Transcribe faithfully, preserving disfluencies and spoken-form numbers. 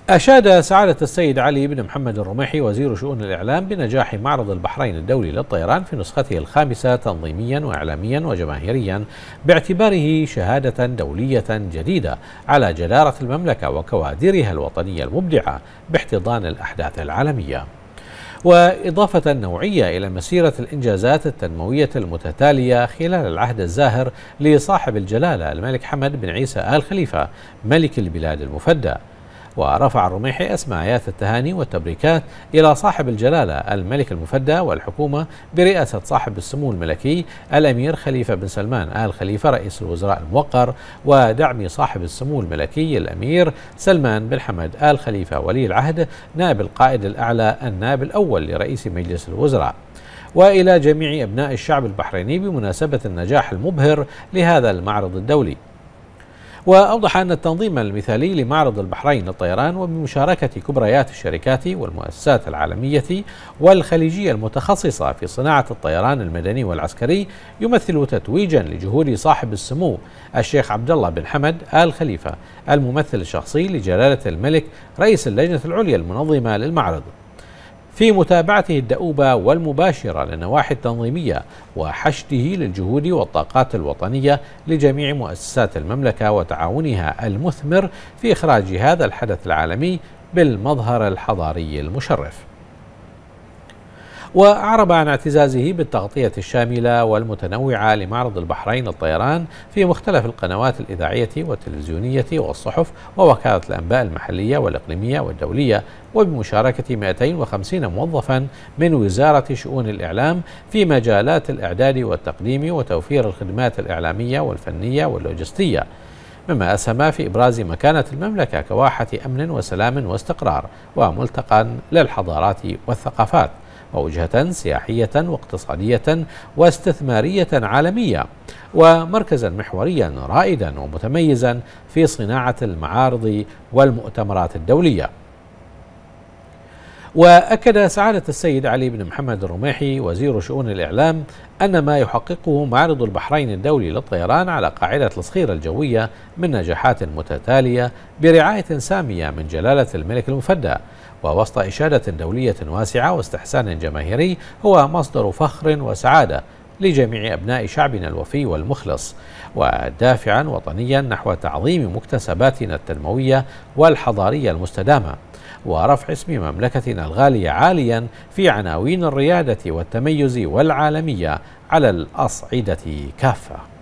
أشاد سعادة السيد علي بن محمد الرميحي وزير شؤون الإعلام بنجاح معرض البحرين الدولي للطيران في نسخته الخامسة تنظيميا وإعلاميا وجماهيريا، باعتباره شهادة دولية جديدة على جدارة المملكة وكوادرها الوطنية المبدعة باحتضان الأحداث العالمية، وإضافة نوعية إلى مسيرة الإنجازات التنموية المتتالية خلال العهد الزاهر لصاحب الجلالة الملك حمد بن عيسى آل خليفة ملك البلاد المفدى. ورفع الرميحي أسماءات التهاني والتبريكات إلى صاحب الجلالة الملك المفدى والحكومة برئاسة صاحب السمو الملكي الأمير خليفة بن سلمان آل خليفة رئيس الوزراء الموقر، ودعم صاحب السمو الملكي الأمير سلمان بن حمد آل خليفة ولي العهد نائب القائد الأعلى النائب الأول لرئيس مجلس الوزراء، وإلى جميع أبناء الشعب البحريني بمناسبة النجاح المبهر لهذا المعرض الدولي. وأوضح أن التنظيم المثالي لمعرض البحرين للطيران وبمشاركة كبريات الشركات والمؤسسات العالمية والخليجية المتخصصة في صناعة الطيران المدني والعسكري يمثل تتويجا لجهود صاحب السمو الشيخ عبد الله بن حمد آل خليفة الممثل الشخصي لجلالة الملك رئيس اللجنة العليا المنظمة للمعرض في متابعته الدؤوبة والمباشرة للنواحي التنظيمية وحشده للجهود والطاقات الوطنية لجميع مؤسسات المملكة وتعاونها المثمر في إخراج هذا الحدث العالمي بالمظهر الحضاري المشرف. وأعرب عن اعتزازه بالتغطية الشاملة والمتنوعة لمعرض البحرين للطيران في مختلف القنوات الإذاعية والتلفزيونية والصحف ووكالة الأنباء المحلية والإقليمية والدولية، وبمشاركة مئتين وخمسين موظفا من وزارة شؤون الإعلام في مجالات الإعداد والتقديم وتوفير الخدمات الإعلامية والفنية واللوجستية، مما أسهم في إبراز مكانة المملكة كواحة أمن وسلام واستقرار وملتقى للحضارات والثقافات، ووجهة سياحية واقتصادية واستثمارية عالمية، ومركزا محوريا رائدا ومتميزا في صناعة المعارض والمؤتمرات الدولية. وأكد سعادة السيد علي بن محمد الرميحي وزير شؤون الإعلام أن ما يحققه معرض البحرين الدولي للطيران على قاعدة الصخيرة الجوية من نجاحات متتالية برعاية سامية من جلالة الملك المفدى ووسط إشادة دولية واسعة واستحسان جماهيري هو مصدر فخر وسعادة لجميع أبناء شعبنا الوفي والمخلص، ودافعا وطنيا نحو تعظيم مكتسباتنا التنموية والحضارية المستدامة ورفع اسم مملكتنا الغالية عاليا في عناوين الريادة والتميز والعالمية على الأصعدة كافة.